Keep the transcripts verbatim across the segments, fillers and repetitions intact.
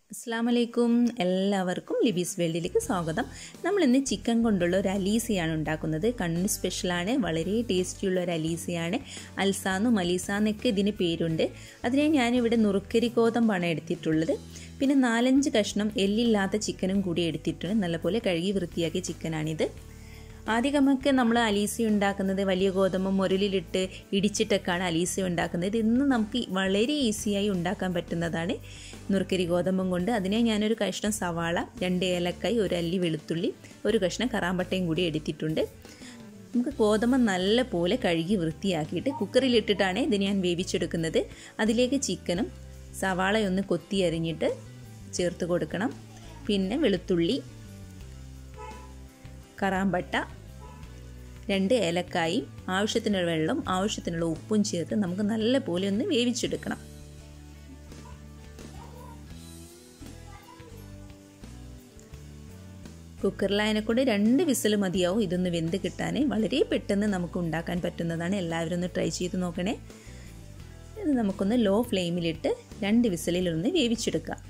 അസ്സലാമലൈക്കും എല്ലാവർക്കും ലിബീസ് വേൾഡിലേക്ക് സ്വാഗതം. നമ്മൾ ഇന്ന് ചിക്കൻ കൊണ്ടുള്ള ഒരു അലീസയാണ് ഉണ്ടാക്കുന്നത്. കണ്ണൂർ സ്പെഷ്യലാണ്, വളരെ ടേസ്റ്റിയുള്ള ഒരു അലീസയാണ്. അൽസാന്നും മലീസാന്നൊക്കെ ഇതിന് പേരുണ്ട്. അതിനെ ഞാനിവിടെ നുറുക്കരി ഗോതമ്പാണ് എടുത്തിട്ടുള്ളത്. പിന്നെ നാലഞ്ച് കഷ്ണം എല്ലില്ലാത്ത ചിക്കനും കൂടി എടുത്തിട്ടുണ്ട്. നല്ലപോലെ കഴുകി വൃത്തിയാക്കിയ ചിക്കനാണിത്. ആദ്യം നമുക്ക് നമ്മൾ അലീസ ഉണ്ടാക്കുന്നത് വലിയ ഗോതമ്പ് മുരലിലിട്ട് ഇടിച്ചിട്ടൊക്കെയാണ് അലീസ ഉണ്ടാക്കുന്നത്. ഇന്ന് നമുക്ക് വളരെ ഈസിയായി ഉണ്ടാക്കാൻ പറ്റുന്നതാണ് നുറുക്കരി ഗോതമ്പും കൊണ്ട്. അതിനെ ഞാനൊരു കഷ്ണം സവാള, രണ്ട് ഏലക്കായ്, ഒരു അല്ലി വെളുത്തുള്ളി, ഒരു കഷ്ണം കറാമ്പട്ടയും കൂടി എടുത്തിട്ടുണ്ട്. നമുക്ക് ഗോതമ്പ് നല്ല പോലെ കഴുകി വൃത്തിയാക്കിയിട്ട് കുക്കറിലിട്ടിട്ടാണ് ഇത് ഞാൻ വേവിച്ചെടുക്കുന്നത്. അതിലേക്ക് ചിക്കനും സവാളയൊന്ന് കൊത്തി അരിഞ്ഞിട്ട് ചേർത്ത് കൊടുക്കണം. പിന്നെ വെളുത്തുള്ളി, കറാമ്പട്ട, രണ്ട് ഏലക്കായും, ആവശ്യത്തിനുള്ള വെള്ളം, ആവശ്യത്തിനുള്ള ഉപ്പും ചേർത്ത് നമുക്ക് നല്ല പോലെ ഒന്ന് വേവിച്ചെടുക്കണം. കുക്കറിലായതിനെ കൊണ്ട് രണ്ട് വിസിൽ മതിയാവും ഇതൊന്ന് വെന്ത് കിട്ടാൻ. വളരെ പെട്ടെന്ന് നമുക്ക് ഉണ്ടാക്കാൻ പറ്റുന്നതാണ്. എല്ലാവരും ഒന്ന് ട്രൈ ചെയ്ത് നോക്കണേ. ഇത് നമുക്കൊന്ന് ലോ ഫ്ലെയിമിലിട്ട് രണ്ട് വിസിലിലൊന്ന് വേവിച്ചെടുക്കാം.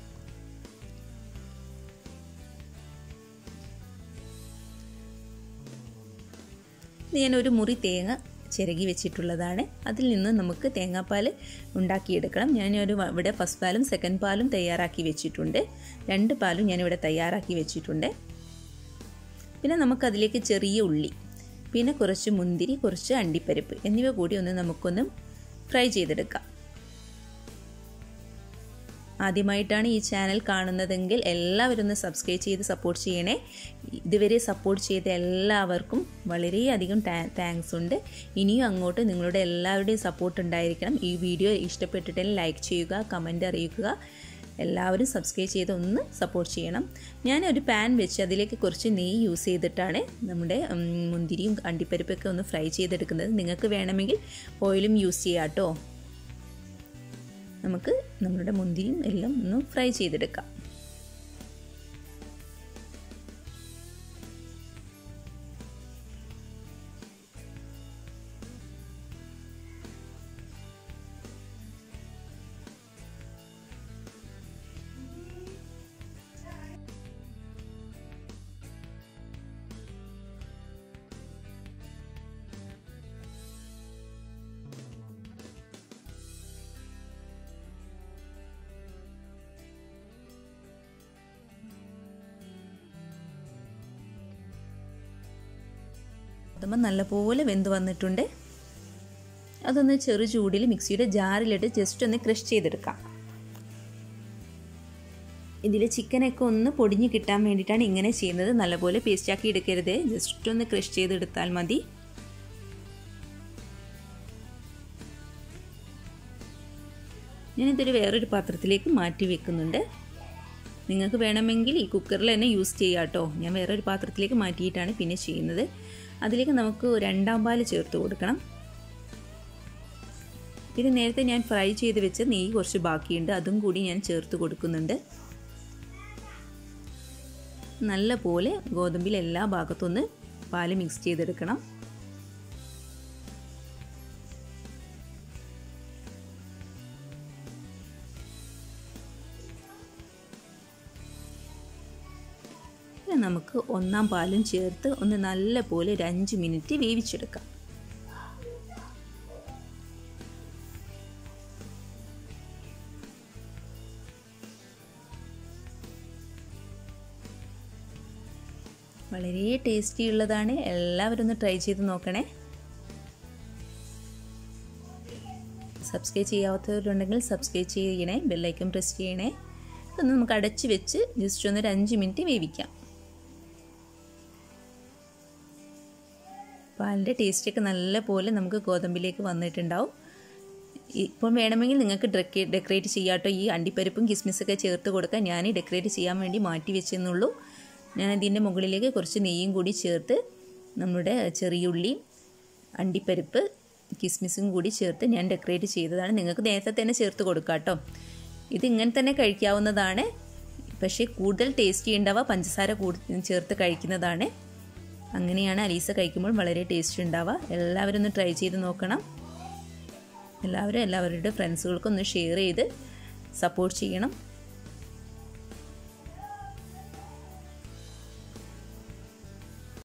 ഇത് ഞാനൊരു മുറി തേങ്ങ ചിരകി വെച്ചിട്ടുള്ളതാണ്. അതിൽ നിന്ന് നമുക്ക് തേങ്ങാപ്പാൽ ഉണ്ടാക്കിയെടുക്കണം. ഞാനൊരു ഇവിടെ ഫസ്റ്റ് പാലും സെക്കൻഡ് പാലും തയ്യാറാക്കി വെച്ചിട്ടുണ്ട്. രണ്ട് പാലും ഞാനിവിടെ തയ്യാറാക്കി വെച്ചിട്ടുണ്ട്. പിന്നെ നമുക്കതിലേക്ക് ചെറിയ ഉള്ളി, പിന്നെ കുറച്ച് മുന്തിരി, കുറച്ച് അണ്ടിപ്പരിപ്പ് എന്നിവ കൂടി ഒന്ന് നമുക്കൊന്ന് ഫ്രൈ ചെയ്തെടുക്കാം. ആദ്യമായിട്ടാണ് ഈ ചാനൽ കാണുന്നതെങ്കിൽ എല്ലാവരും ഒന്ന് സബ്സ്ക്രൈബ് ചെയ്ത് സപ്പോർട്ട് ചെയ്യണേ. ഇതുവരെ സപ്പോർട്ട് ചെയ്ത എല്ലാവർക്കും വളരെയധികം താങ്ക്സ് ഉണ്ട്. ഇനിയും അങ്ങോട്ട് നിങ്ങളുടെ എല്ലാവരുടെയും സപ്പോർട്ട് ഉണ്ടായിരിക്കണം. ഈ വീഡിയോ ഇഷ്ടപ്പെട്ടിട്ടുണ്ടെങ്കിൽ ലൈക്ക് ചെയ്യുക, കമൻറ്റ് അറിയിക്കുക. എല്ലാവരും സബ്സ്ക്രൈബ് ചെയ്ത് ഒന്ന് സപ്പോർട്ട് ചെയ്യണം. ഞാനൊരു പാൻ വെച്ച് അതിലേക്ക് കുറച്ച് നെയ്യ് യൂസ് ചെയ്തിട്ടാണ് നമ്മുടെ മുന്തിരിയും അണ്ടിപ്പരിപ്പൊക്കെ ഒന്ന് ഫ്രൈ ചെയ്തെടുക്കുന്നത്. നിങ്ങൾക്ക് വേണമെങ്കിൽ ഓയിലും യൂസ് ചെയ്യാം കേട്ടോ. നമുക്ക് നമ്മുടെ മുന്തിരിയും എല്ലാം ഒന്ന് ഫ്രൈ ചെയ്തെടുക്കാം. ഗോതമ്പ് നല്ലപോലെ വെന്ത് വന്നിട്ടുണ്ട്. അതൊന്ന് ചെറു ചൂടിൽ മിക്സിയുടെ ജാറിലിട്ട് ജസ്റ്റ് ഒന്ന് ക്രഷ് ചെയ്തെടുക്കാം. ഇതിൽ ചിക്കനൊക്കെ ഒന്ന് പൊടിഞ്ഞ് കിട്ടാൻ വേണ്ടിയിട്ടാണ് ഇങ്ങനെ ചെയ്യുന്നത്. നല്ലപോലെ പേസ്റ്റാക്കി എടുക്കരുത്, ജസ്റ്റ് ഒന്ന് ക്രഷ് ചെയ്തെടുത്താൽ മതി. ഞാനിതൊരു വേറൊരു പാത്രത്തിലേക്ക് മാറ്റി വെക്കുന്നുണ്ട്. നിങ്ങൾക്ക് വേണമെങ്കിൽ ഈ കുക്കറിൽ തന്നെ യൂസ് ചെയ്യാം കേട്ടോ. ഞാൻ വേറൊരു പാത്രത്തിലേക്ക് മാറ്റിയിട്ടാണ് പിന്നെ ചെയ്യുന്നത്. അതിലേക്ക് നമുക്ക് രണ്ടാം പാൽ ചേർത്ത് കൊടുക്കണം. ഇത് നേരത്തെ ഞാൻ ഫ്രൈ ചെയ്ത് വെച്ച നെയ്യ് കുറച്ച് ബാക്കിയുണ്ട്, അതും കൂടി ഞാൻ ചേർത്ത് കൊടുക്കുന്നുണ്ട്. നല്ല പോലെ ഗോതമ്പിൽ എല്ലാ ഭാഗത്തുനിന്ന് പാൽ മിക്സ് ചെയ്തെടുക്കണം. നമുക്ക് ഒന്നാം പാലും ചേർത്ത് ഒന്ന് നല്ല പോലെ ഒരു അഞ്ച് മിനിറ്റ് വേവിച്ചെടുക്കാം. വളരെ ടേസ്റ്റി ഉള്ളതാണ്. എല്ലാവരും ഒന്ന് ട്രൈ ചെയ്ത് നോക്കണേ. സബ്സ്ക്രൈബ് ചെയ്യാത്തവരുണ്ടെങ്കിൽ സബ്സ്ക്രൈബ് ചെയ്യണേ, ബെല്ലൈക്കൺ പ്രസ് ചെയ്യണേ. ഒന്ന് നമുക്ക് അടച്ച് വെച്ച് ജസ്റ്റ് ഒന്നൊരു അഞ്ച് മിനിറ്റ് വേവിക്കാം. പാലിൻ്റെ ടേസ്റ്റൊക്കെ നല്ല പോലെ നമുക്ക് ഗോതമ്പിലേക്ക് വന്നിട്ടുണ്ടാവും. ഇപ്പം വേണമെങ്കിൽ നിങ്ങൾക്ക് ഡെക്കേ ഡെക്കറേറ്റ് ചെയ്യാം കേട്ടോ. ഈ അണ്ടിപ്പരിപ്പും കിസ്മിസൊക്കെ ചേർത്ത് കൊടുക്കാൻ ഞാൻ ഡെക്കറേറ്റ് ചെയ്യാൻ വേണ്ടി മാറ്റി വെച്ചെന്നുള്ളൂ. ഞാൻ അതിൻ്റെ മുകളിലേക്ക് കുറച്ച് നെയ്യും കൂടി ചേർത്ത് നമ്മുടെ ചെറിയുള്ളി, അണ്ടിപ്പരിപ്പ്, കിസ്മിസും കൂടി ചേർത്ത് ഞാൻ ഡെക്കറേറ്റ് ചെയ്തതാണ്. നിങ്ങൾക്ക് നേരത്തെ തന്നെ ചേർത്ത് കൊടുക്കാം കേട്ടോ. ഇത് ഇങ്ങനെ തന്നെ കഴിക്കാവുന്നതാണ്. പക്ഷേ കൂടുതൽ ടേസ്റ്റി ഉണ്ടാവുക പഞ്ചസാര കൂടി ചേർത്ത് കഴിക്കുന്നതാണ്. അങ്ങനെയാണ് അലീസ കഴിക്കുമ്പോൾ വളരെ ടേസ്റ്റ് ഉണ്ടാവുക. എല്ലാവരും ഒന്ന് ട്രൈ ചെയ്ത് നോക്കണം. എല്ലാവരും എല്ലാവരുടെ ഫ്രണ്ട്സുകൾക്കൊന്ന് ഷെയർ ചെയ്ത് സപ്പോർട്ട് ചെയ്യണം.